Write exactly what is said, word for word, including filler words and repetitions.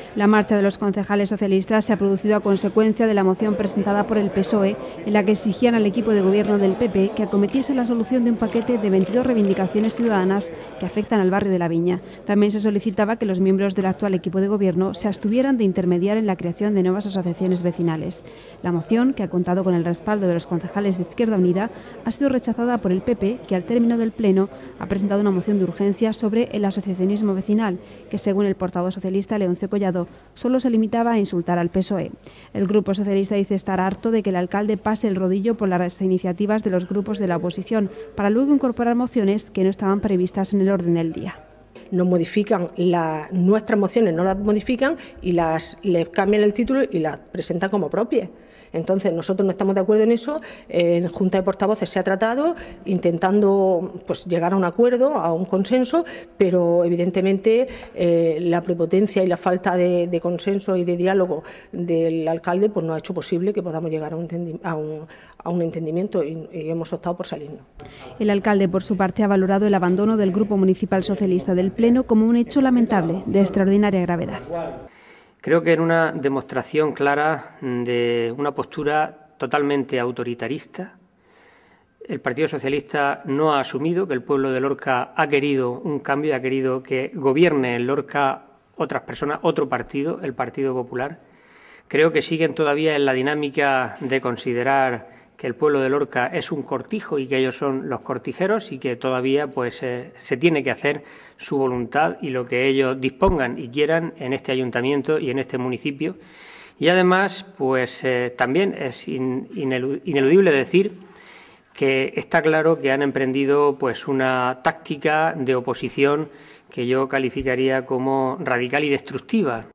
La marcha de los concejales socialistas se ha producido a consecuencia de la moción presentada por el P S O E, en la que exigían al equipo de gobierno del P P que acometiese la solución de un paquete de veintidós reivindicaciones ciudadanas que afectan al barrio de La Viña. También se solicitaba que los miembros del actual equipo de gobierno se abstuvieran de intermediar en la creación de nuevas asociaciones vecinales. La moción, que ha contado con el respaldo de los concejales de Izquierda Unida, ha sido rechazada por el P P, que al término del Pleno ha presentado una moción de urgencia sobre el asociacionismo vecinal, que según el portavoz socialista Leoncio Collado, solo se limitaba a insultar al P S O E. El Grupo Socialista dice estar harto de que el alcalde pase el rodillo por las iniciativas de los grupos de la oposición, para luego incorporar mociones que no estaban previstas en el orden del día. Nos modifican la, nuestras mociones, no las modifican y las les cambian el título y las presentan como propias. Entonces, nosotros no estamos de acuerdo en eso. En Junta de Portavoces se ha tratado intentando pues, llegar a un acuerdo, a un consenso, pero evidentemente eh, la prepotencia y la falta de, de consenso y de diálogo del alcalde pues, no ha hecho posible que podamos llegar a un, a un, a un entendimiento y, y hemos optado por salirnos. El alcalde, por su parte, ha valorado el abandono del Grupo Municipal Socialista del Pleno como un hecho lamentable, de extraordinaria gravedad. Creo que en una demostración clara de una postura totalmente autoritarista, el Partido Socialista no ha asumido que el pueblo de Lorca ha querido un cambio, ha querido que gobierne en Lorca otras personas, otro partido, el Partido Popular. Creo que siguen todavía en la dinámica de considerar que el pueblo de Lorca es un cortijo y que ellos son los cortijeros y que todavía pues eh, se tiene que hacer su voluntad y lo que ellos dispongan y quieran en este ayuntamiento y en este municipio. Y además, pues eh, también es in, ineludible decir que está claro que han emprendido pues una táctica de oposición que yo calificaría como radical y destructiva.